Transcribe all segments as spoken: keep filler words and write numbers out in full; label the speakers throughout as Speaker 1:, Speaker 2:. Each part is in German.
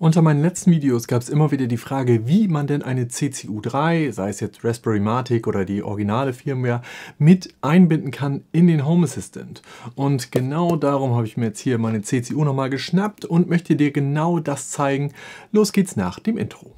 Speaker 1: Unter meinen letzten Videos gab es immer wieder die Frage, wie man denn eine C C U drei, sei es jetzt Raspberry Matic oder die originale Firmware, mit einbinden kann in den Home Assistant. Und genau darum habe ich mir jetzt hier meine C C U nochmal geschnappt und möchte dir genau das zeigen. Los geht's nach dem Intro.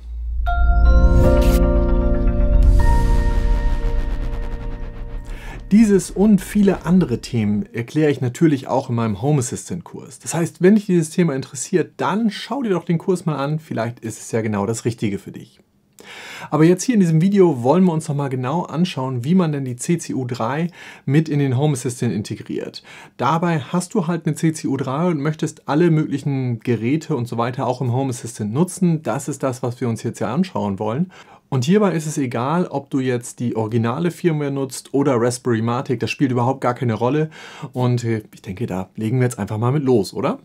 Speaker 1: Dieses und viele andere Themen erkläre ich natürlich auch in meinem Home Assistant Kurs. Das heißt, wenn dich dieses Thema interessiert, dann schau dir doch den Kurs mal an, vielleicht ist es ja genau das Richtige für dich. Aber jetzt hier in diesem Video wollen wir uns noch mal genau anschauen, wie man denn die C C U drei mit in den Home Assistant integriert. Dabei hast du halt eine C C U drei und möchtest alle möglichen Geräte und so weiter auch im Home Assistant nutzen. Das ist das, was wir uns jetzt hier anschauen wollen. Und hierbei ist es egal, ob du jetzt die originale Firmware nutzt oder Raspberry Matic, das spielt überhaupt gar keine Rolle. Und ich denke, da legen wir jetzt einfach mal mit los, oder?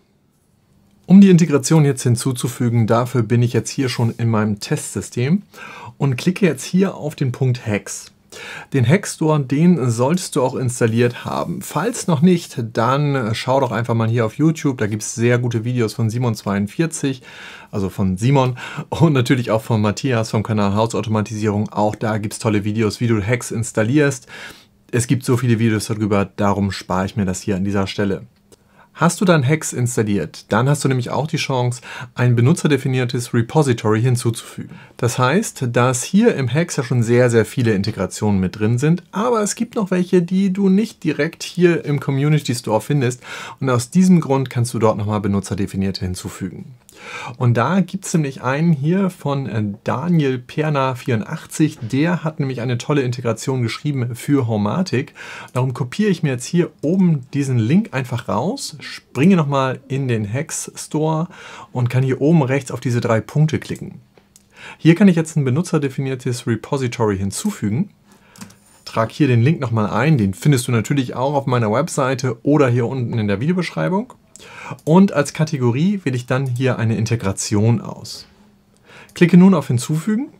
Speaker 1: Um die Integration jetzt hinzuzufügen, dafür bin ich jetzt hier schon in meinem Testsystem und klicke jetzt hier auf den Punkt Hex. Den Hex Store, den solltest du auch installiert haben. Falls noch nicht, dann schau doch einfach mal hier auf YouTube. Da gibt es sehr gute Videos von Simon zweiundvierzig, also von Simon und natürlich auch von Matthias vom Kanal Hausautomatisierung. Auch da gibt es tolle Videos, wie du Hex installierst. Es gibt so viele Videos darüber, darum spare ich mir das hier an dieser Stelle. Hast du dann Hex installiert, dann hast du nämlich auch die Chance, ein benutzerdefiniertes Repository hinzuzufügen. Das heißt, dass hier im Hex ja schon sehr, sehr viele Integrationen mit drin sind, aber es gibt noch welche, die du nicht direkt hier im Community Store findest und aus diesem Grund kannst du dort nochmal benutzerdefinierte hinzufügen. Und da gibt es nämlich einen hier von Daniel Perna vierundachtzig, der hat nämlich eine tolle Integration geschrieben für Homematic. Darum kopiere ich mir jetzt hier oben diesen Link einfach raus, springe nochmal in den Hex Store und kann hier oben rechts auf diese drei Punkte klicken. Hier kann ich jetzt ein benutzerdefiniertes Repository hinzufügen. Trag hier den Link nochmal ein, den findest du natürlich auch auf meiner Webseite oder hier unten in der Videobeschreibung. Und als Kategorie wähle ich dann hier eine Integration aus. Klicke nun auf Hinzufügen.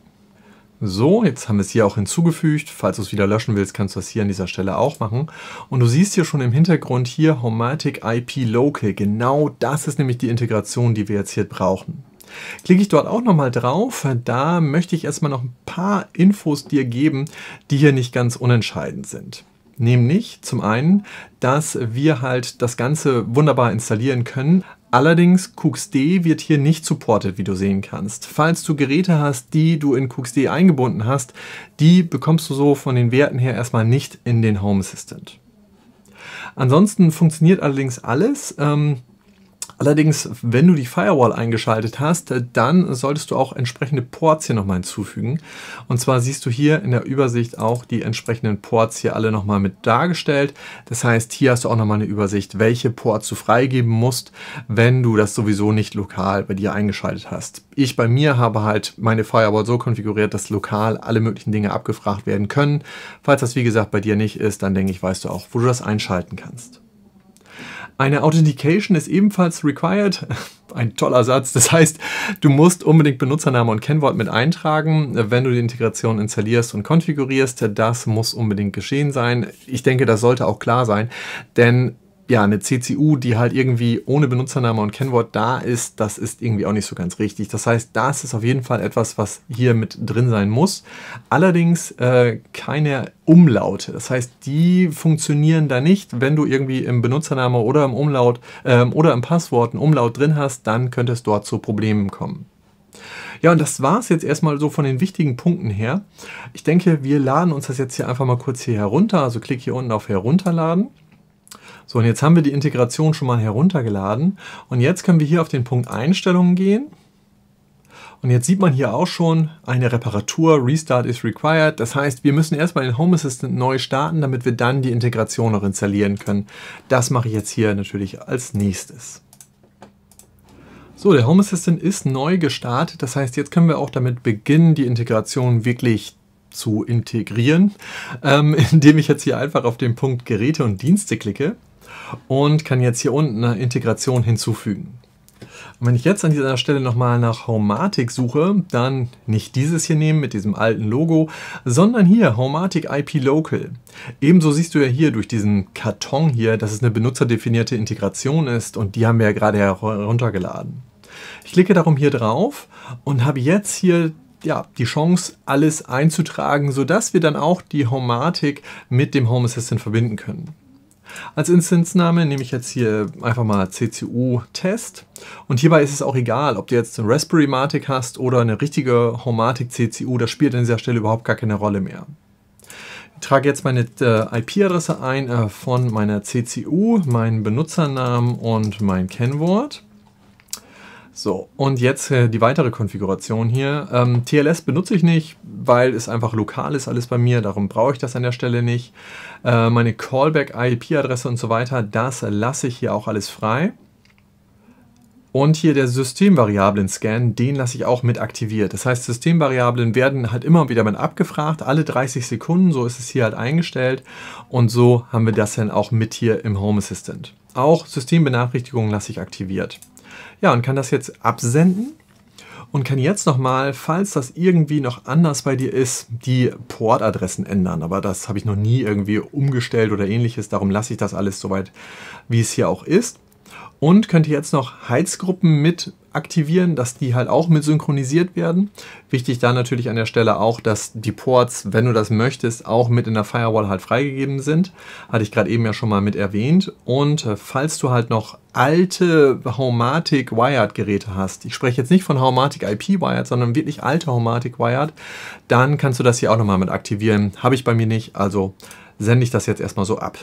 Speaker 1: So, jetzt haben wir es hier auch hinzugefügt. Falls du es wieder löschen willst, kannst du das hier an dieser Stelle auch machen. Und du siehst hier schon im Hintergrund hier Homematic I P Local. Genau das ist nämlich die Integration, die wir jetzt hier brauchen. Klicke ich dort auch nochmal drauf, da möchte ich erstmal noch ein paar Infos dir geben, die hier nicht ganz unentscheidend sind. Nämlich zum einen, dass wir halt das Ganze wunderbar installieren können. Allerdings Q X D wird hier nicht supported, wie du sehen kannst. Falls du Geräte hast, die du in Q X D eingebunden hast, die bekommst du so von den Werten her erstmal nicht in den Home Assistant. Ansonsten funktioniert allerdings alles. Ähm, Allerdings, wenn du die Firewall eingeschaltet hast, dann solltest du auch entsprechende Ports hier nochmal hinzufügen. Und zwar siehst du hier in der Übersicht auch die entsprechenden Ports hier alle nochmal mit dargestellt. Das heißt, hier hast du auch nochmal eine Übersicht, welche Ports du freigeben musst, wenn du das sowieso nicht lokal bei dir eingeschaltet hast. Ich bei mir habe halt meine Firewall so konfiguriert, dass lokal alle möglichen Dinge abgefragt werden können. Falls das wie gesagt bei dir nicht ist, dann denke ich, weißt du auch, wo du das einschalten kannst. Eine Authentication ist ebenfalls required. Ein toller Satz. Das heißt, du musst unbedingt Benutzername und Kennwort mit eintragen, wenn du die Integration installierst und konfigurierst. Das muss unbedingt geschehen sein. Ich denke, das sollte auch klar sein, denn ja, eine C C U, die halt irgendwie ohne Benutzername und Kennwort da ist, das ist irgendwie auch nicht so ganz richtig. Das heißt, das ist auf jeden Fall etwas, was hier mit drin sein muss. Allerdings äh, keine Umlaute. Das heißt, die funktionieren da nicht. Wenn du irgendwie im Benutzername oder im Umlaut äh, oder im Passwort einen Umlaut drin hast, dann könnte es dort zu Problemen kommen. Ja, und das war es jetzt erstmal so von den wichtigen Punkten her. Ich denke, wir laden uns das jetzt hier einfach mal kurz hier herunter. Also klick hier unten auf Herunterladen. So, und jetzt haben wir die Integration schon mal heruntergeladen und jetzt können wir hier auf den Punkt Einstellungen gehen und jetzt sieht man hier auch schon eine Reparatur, Restart is required. Das heißt, wir müssen erstmal den Home Assistant neu starten, damit wir dann die Integration noch installieren können. Das mache ich jetzt hier natürlich als nächstes. So, der Home Assistant ist neu gestartet. Das heißt, jetzt können wir auch damit beginnen, die Integration wirklich zu integrieren, ähm, indem ich jetzt hier einfach auf den Punkt Geräte und Dienste klicke und kann jetzt hier unten eine Integration hinzufügen. Und wenn ich jetzt an dieser Stelle nochmal nach Homematic suche, dann nicht dieses hier nehmen mit diesem alten Logo, sondern hier Homematic I P Local. Ebenso siehst du ja hier durch diesen Karton hier, dass es eine benutzerdefinierte Integration ist und die haben wir ja gerade heruntergeladen. Ich klicke darum hier drauf und habe jetzt hier ja, die Chance, alles einzutragen, sodass wir dann auch die Homematic mit dem Home Assistant verbinden können. Als Instanzname nehme ich jetzt hier einfach mal C C U-Test und hierbei ist es auch egal, ob du jetzt eine Raspberry-Matic hast oder eine richtige Homematic C C U, das spielt an dieser Stelle überhaupt gar keine Rolle mehr. Ich trage jetzt meine äh, I P-Adresse ein äh, von meiner C C U, meinen Benutzernamen und mein Kennwort. So, und jetzt äh, die weitere Konfiguration hier. Ähm, T L S benutze ich nicht, weil es einfach lokal ist alles bei mir, darum brauche ich das an der Stelle nicht. Äh, meine Callback-I P-Adresse und so weiter, das lasse ich hier auch alles frei. Und hier der Systemvariablen-Scan, den lasse ich auch mit aktiviert. Das heißt, Systemvariablen werden halt immer wieder mit abgefragt, alle dreißig Sekunden, so ist es hier halt eingestellt. Und so haben wir das dann auch mit hier im Home Assistant. Auch Systembenachrichtigungen lasse ich aktiviert. Ja, und kann das jetzt absenden und kann jetzt nochmal, falls das irgendwie noch anders bei dir ist, die Portadressen ändern. Aber das habe ich noch nie irgendwie umgestellt oder ähnliches, darum lasse ich das alles soweit, wie es hier auch ist. Und könnte jetzt noch Heizgruppen mit aktivieren, dass die halt auch mit synchronisiert werden. Wichtig da natürlich an der Stelle auch, dass die Ports, wenn du das möchtest, auch mit in der Firewall halt freigegeben sind. Hatte ich gerade eben ja schon mal mit erwähnt. Und äh, falls du halt noch alte Homematic Wired Geräte hast, ich spreche jetzt nicht von Homematic I P Wired, sondern wirklich alte Homematic Wired, dann kannst du das hier auch nochmal mit aktivieren. Habe ich bei mir nicht, also sende ich das jetzt erstmal so ab.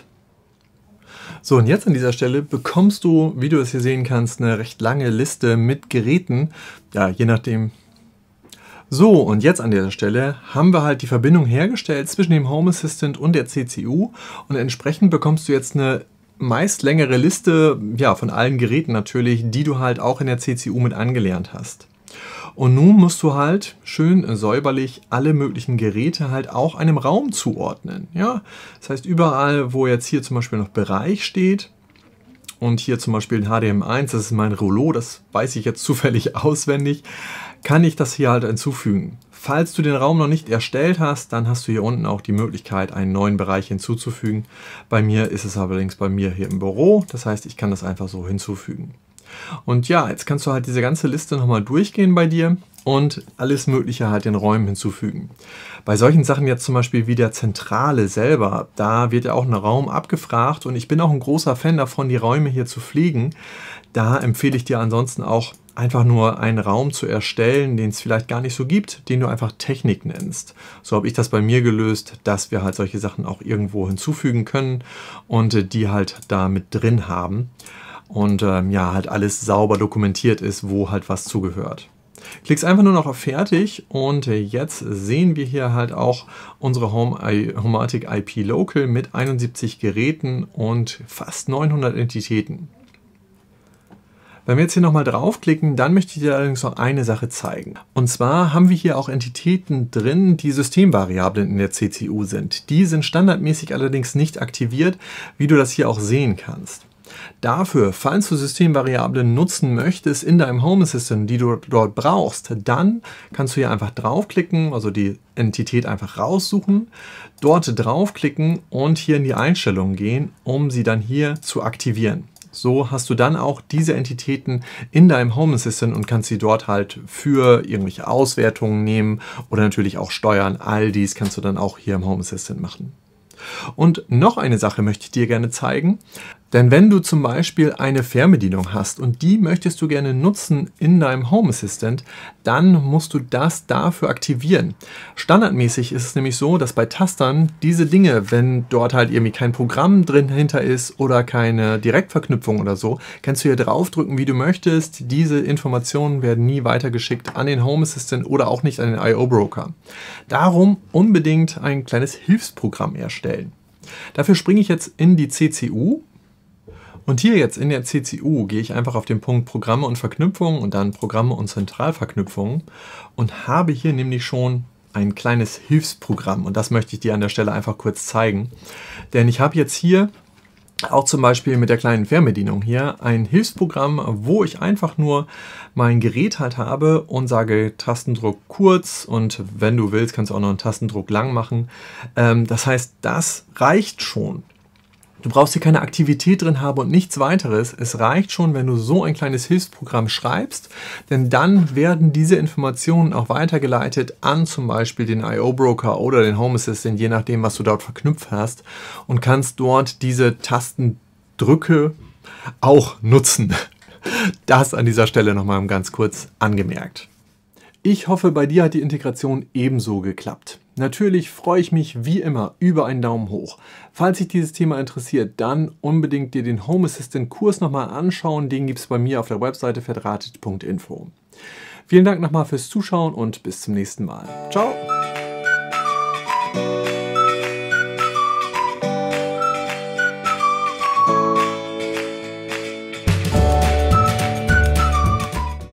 Speaker 1: So, und jetzt an dieser Stelle bekommst du, wie du es hier sehen kannst, eine recht lange Liste mit Geräten. Ja, je nachdem. So, und jetzt an dieser Stelle haben wir halt die Verbindung hergestellt zwischen dem Home Assistant und der C C U. Und entsprechend bekommst du jetzt eine meist längere Liste, ja, von allen Geräten natürlich, die du halt auch in der C C U mit angelernt hast. Und nun musst du halt schön säuberlich alle möglichen Geräte halt auch einem Raum zuordnen. Ja? Das heißt, überall, wo jetzt hier zum Beispiel noch Bereich steht und hier zum Beispiel ein H D M I eins, das ist mein Rollo, das weiß ich jetzt zufällig auswendig, kann ich das hier halt hinzufügen. Falls du den Raum noch nicht erstellt hast, dann hast du hier unten auch die Möglichkeit, einen neuen Bereich hinzuzufügen. Bei mir ist es allerdings bei mir hier im Büro, das heißt, ich kann das einfach so hinzufügen. Und ja, jetzt kannst du halt diese ganze Liste nochmal durchgehen bei dir und alles Mögliche halt den Räumen hinzufügen. Bei solchen Sachen jetzt zum Beispiel wie der Zentrale selber, da wird ja auch ein Raum abgefragt und ich bin auch ein großer Fan davon, die Räume hier zu pflegen. Da empfehle ich dir ansonsten auch einfach nur einen Raum zu erstellen, den es vielleicht gar nicht so gibt, den du einfach Technik nennst. So habe ich das bei mir gelöst, dass wir halt solche Sachen auch irgendwo hinzufügen können und die halt da mit drin haben. Und ähm, ja, halt alles sauber dokumentiert ist, wo halt was zugehört. Klickst einfach nur noch auf Fertig und jetzt sehen wir hier halt auch unsere Home Homematic I P Local mit einundsiebzig Geräten und fast neunhundert Entitäten. Wenn wir jetzt hier nochmal draufklicken, dann möchte ich dir allerdings noch eine Sache zeigen. Und zwar haben wir hier auch Entitäten drin, die Systemvariablen in der C C U sind. Die sind standardmäßig allerdings nicht aktiviert, wie du das hier auch sehen kannst. Dafür, falls du Systemvariablen nutzen möchtest in deinem Home Assistant, die du dort brauchst, dann kannst du hier einfach draufklicken, also die Entität einfach raussuchen, dort draufklicken und hier in die Einstellungen gehen, um sie dann hier zu aktivieren. So hast du dann auch diese Entitäten in deinem Home Assistant und kannst sie dort halt für irgendwelche Auswertungen nehmen oder natürlich auch steuern. All dies kannst du dann auch hier im Home Assistant machen. Und noch eine Sache möchte ich dir gerne zeigen. Denn wenn du zum Beispiel eine Fernbedienung hast und die möchtest du gerne nutzen in deinem Home Assistant, dann musst du das dafür aktivieren. Standardmäßig ist es nämlich so, dass bei Tastern diese Dinge, wenn dort halt irgendwie kein Programm drin hinter ist oder keine Direktverknüpfung oder so, kannst du hier draufdrücken, wie du möchtest. Diese Informationen werden nie weitergeschickt an den Home Assistant oder auch nicht an den I O Broker. Darum unbedingt ein kleines Hilfsprogramm erstellen. Dafür springe ich jetzt in die C C U. Und hier jetzt in der C C U gehe ich einfach auf den Punkt Programme und Verknüpfungen und dann Programme und Zentralverknüpfungen und habe hier nämlich schon ein kleines Hilfsprogramm und das möchte ich dir an der Stelle einfach kurz zeigen. Denn ich habe jetzt hier auch zum Beispiel mit der kleinen Fernbedienung hier ein Hilfsprogramm, wo ich einfach nur mein Gerät halt habe und sage Tastendruck kurz und wenn du willst, kannst du auch noch einen Tastendruck lang machen. Das heißt, das reicht schon. Du brauchst hier keine Aktivität drin haben und nichts weiteres. Es reicht schon, wenn du so ein kleines Hilfsprogramm schreibst, denn dann werden diese Informationen auch weitergeleitet an zum Beispiel den I O-Broker oder den Home Assistant, je nachdem, was du dort verknüpft hast, und kannst dort diese Tastendrücke auch nutzen. Das an dieser Stelle nochmal ganz kurz angemerkt. Ich hoffe, bei dir hat die Integration ebenso geklappt. Natürlich freue ich mich wie immer über einen Daumen hoch. Falls dich dieses Thema interessiert, dann unbedingt dir den Home Assistant Kurs nochmal anschauen. Den gibt es bei mir auf der Webseite verdrahtet punkt info. Vielen Dank nochmal fürs Zuschauen und bis zum nächsten Mal. Ciao!